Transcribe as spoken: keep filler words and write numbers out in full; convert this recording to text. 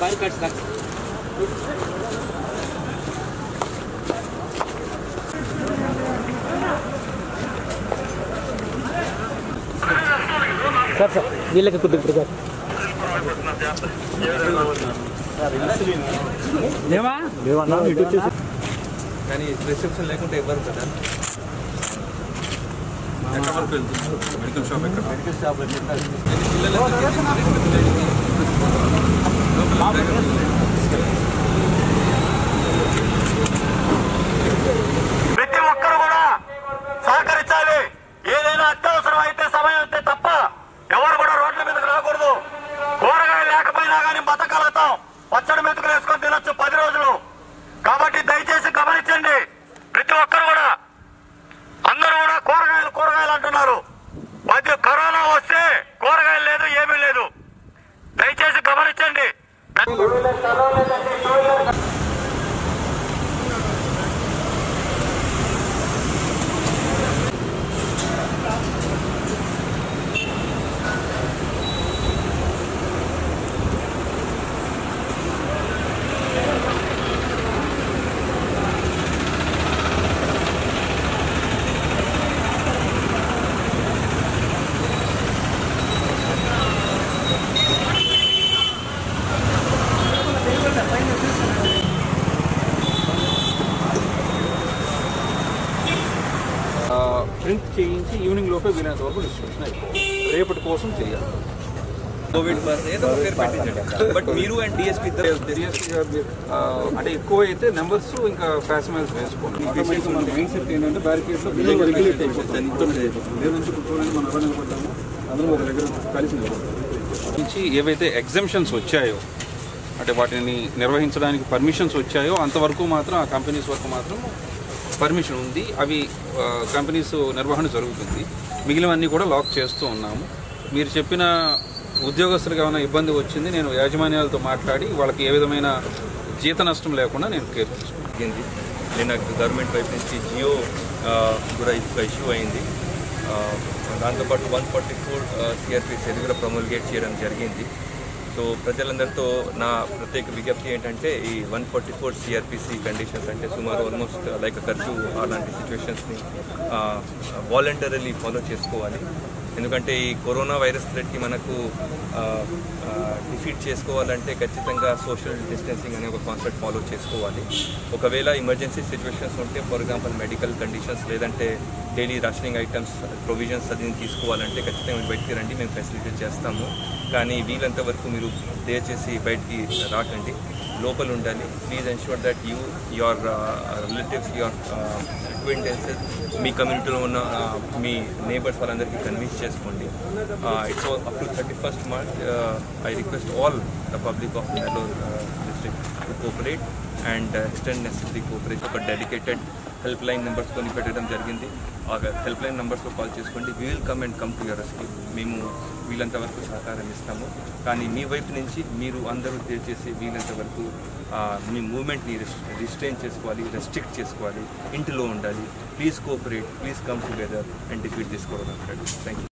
बाहर कट सकता sir sir వీళ్ళకి కుదురు సార్ దేవా దేవా ఇటు వచ్చేసి కానీ ప్రిస్క్రిప్షన్ లేకుంటే ఇవ్వరు కదా ఎక్కడ వరకు వెళ్తుంది మెడికల్ షాప్ ఎక్కడ మెడికల్ షాప్ ప్రతి ఒక్కరు కూడా సహకరించాలి. ఏదైనా అత్యవసరం అయితే సమయం అయితే తప్ప ఎవరు కూడా రోడ్ల మీదకి రాకూడదు. కూరగాయలు లేకపోయినా కానీ బతకగలుగుతాం. పచ్చడి మెతుకులు వేసుకొని తినొచ్చు పది రోజులు. కాబట్టి దయచేసి గమనించండి. ప్రతి ఒక్కరు కూడా అందరూ కూడా కూరగాయలు కూరగాయలు అంటున్నారు. మధ్య కరోనా వస్తే కూరగాయలు లేదు, ఏమీ లేదు. దయచేసి గమనించండి. ప్రింట్ చేయించి ఈవినింగ్ లోపే వీలైనంత వరకు డిస్ట్రిబ్యూషన్ అయిపోవాలి. రేపటి కోసం చేయాలి. కోవిడ్ బట్ మీరు అండ్ డిఎస్పీ డిఎస్పీ అంటే ఎక్కువ అయితే నెంబర్స్ ఇంకా ఫ్యాసిమైల్స్ వేసుకోండి. మన మెయిన్ సెట్ ఏంటంటే బ్యారికేడ్స్ రెగ్యులేట్ అయిపోతుంది. లేదంటే చూడండి మనం ఎవరు నిలబడ్డాము అందరం ఒక దగ్గర కలిసి నిలబడతాం. నుంచి ఏవైతే ఎగ్జామ్షన్స్ వచ్చాయో అంటే వాటిని నిర్వహించడానికి పర్మిషన్స్ వచ్చాయో అంతవరకు మాత్రం ఆ కంపెనీస్ వరకు మాత్రం పర్మిషన్ ఉంది. అవి కంపెనీస్ నిర్వహణ జరుగుతుంది. మిగిలినవన్నీ కూడా లాక్ చేస్తూ ఉన్నాము. మీరు చెప్పిన ఉద్యోగస్తులకు ఏమైనా ఇబ్బంది వచ్చింది, నేను యాజమాన్యాలతో మాట్లాడి వాళ్ళకి ఏ విధమైన జీత నష్టం లేకుండా నేను కేర్ తీసుకుంటాను. నేను గవర్నమెంట్ వైపు నుంచి జియో కూడా ఇష్యూ అయింది. దాంతోపాటు వన్ ఫార్టీ ఫోర్ సిఆర్పిసి అది కూడా ప్రమోల్గేట్ చేయడం జరిగింది. సో ప్రజలందరితో నా ప్రత్యేక విజ్ఞప్తి ఏంటంటే ఈ one forty four CrPC conditions అంటే సుమారు ఆల్మోస్ట్ లైక్ కర్ఫ్యూ అలాంటి సిచ్యువేషన్స్ని వాలంటరీలీ ఫాలో చేసుకోవాలి. ఎందుకంటే ఈ కరోనా వైరస్ థ్రెట్కి మనకు డిఫీట్ చేసుకోవాలంటే ఖచ్చితంగా సోషల్ డిస్టెన్సింగ్ అనే ఒక కాన్సెప్ట్ ఫాలో చేసుకోవాలి. ఒకవేళ ఎమర్జెన్సీ సిచ్యువేషన్స్ ఉంటే ఫర్ ఎగ్జాంపుల్ మెడికల్ కండిషన్స్ లేదంటే డైలీ రేషనింగ్ ఐటమ్స్ ప్రొవిజన్స్ అది తీసుకోవాలంటే ఖచ్చితంగా మీరు బయటికి రండి, మేము ఫెసిలిటీ చేస్తాము. కానీ వీలంత వరకు మీరు దయచేసి బయటికి రాకండి, లోపల ఉండాలి. Please ensure that you your relatives your acquaintances మీ కమ్యూనిటీలో ఉన్న మీ నేబర్స్ వాళ్ళందరికీ కన్విన్స్ చేసుకోండి. It's up to thirty first March I request all the public of Nellore district to cooperate and extend necessary cooperation. ఒక డెడికేటెడ్ హెల్ప్ లైన్ నెంబర్స్ కొని పెట్టడం జరిగింది. ఆ హెల్ప్ లైన్ నెంబర్స్లో కాల్ చేసుకోండి. We will come and come to your rescue. మేము వీలంత వరకు సహకారం ఇస్తాము. కానీ మీ వైపు నుంచి మీరు అందరూ దయచేసి వీలంత వరకు మీ మూవ్మెంట్ని రిస్ట్రైన్ చేసుకోవాలి, రెస్ట్రిక్ట్ చేసుకోవాలి, ఇంటిలో ఉండాలి. Please cooperate, please come together and defeat this corona. Thank you.